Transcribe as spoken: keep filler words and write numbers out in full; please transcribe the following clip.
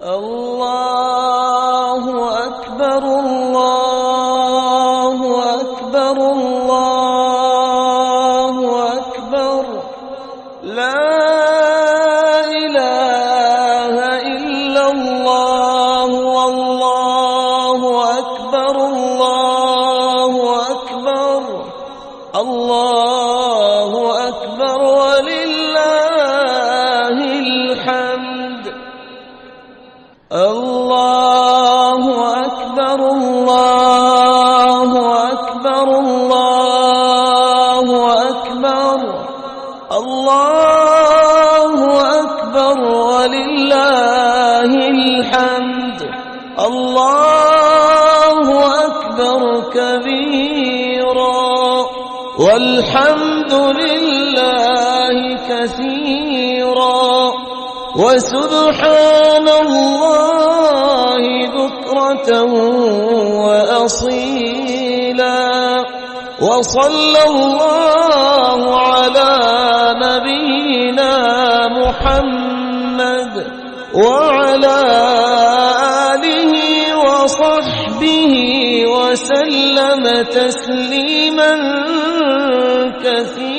الله أكبر الله أكبر الله أكبر لا إله إلا الله والله أكبر الله أكبر الله أكبر ولله الحمد الله أكبر الله أكبر الله أكبر الله أكبر ولله الحمد الله أكبر كبيرا والحمد لله كثيرا وسبحان الله بكرة وأصيلا وصلى الله على نبينا محمد وعلى آله وصحبه وسلم تسليما كثيرا.